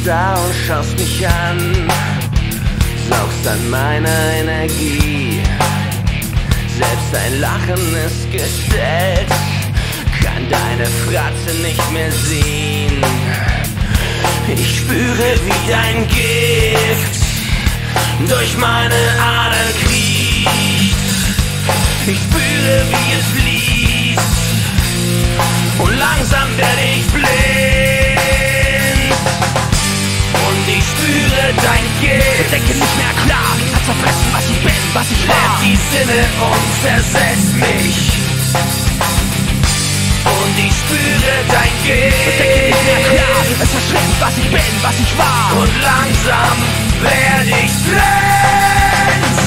da und schaust mich an, saugst an meiner Energie. Selbst dein Lachen ist gestellt, kann deine Fratze nicht mehr sehen. Ich spüre, wie dein Gift durch meine Adern kriecht. Ich spüre, wie es fließt und langsam werde ich blind. Und ich spüre dein Gift, denke nicht mehr klar, hat zerfressen, was ich bin, was ich war. Die Sinne und zersetzt mich. Und ich spüre dein Gift, denke nicht mehr klar, es verschwindet, was ich bin, was ich war. Und langsam werde ich blind.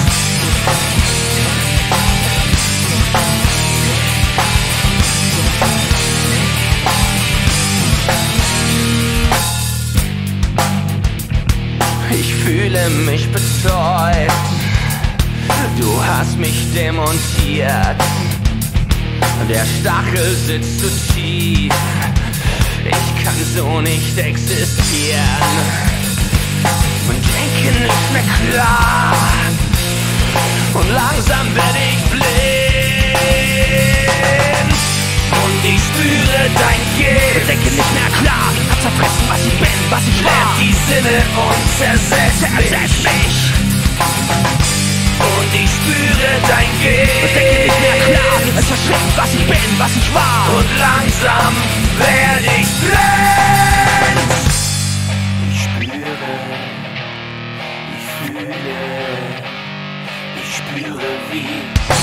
Ich fühle mich betäubt, du hast mich demontiert. Der Stachel sitzt zu tief, ich kann so nicht existieren. Und denke nicht mehr klar, und langsam werde ich blind. Und ich spüre dein Gift, denke nicht mehr klar, hab zerfressen, was ich bin, was ich war. Die Sinne und zersetzt mich. Und ich spüre dein Gift, denke nicht mehr klar, es verschwindet, was ich bin, was ich war. Und langsam werde ich blind. Ich spüre, ich fühle, ich spüre wie.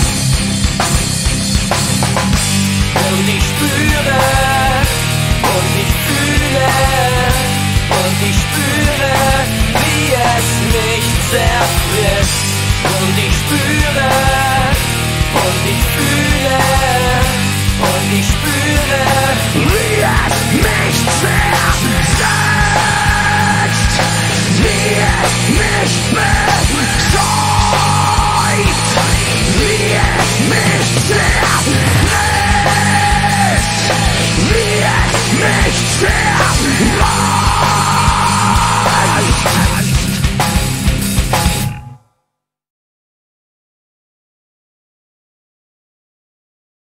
Und ich spüre, und ich fühle, und ich spüre, wie es mich zerfrisst. Und ich spüre, und ich fühle, und ich spüre, wie es mich zersetzt, wie es mich betäubt, wie es mich zerfrisst, wie es mich zersetzt.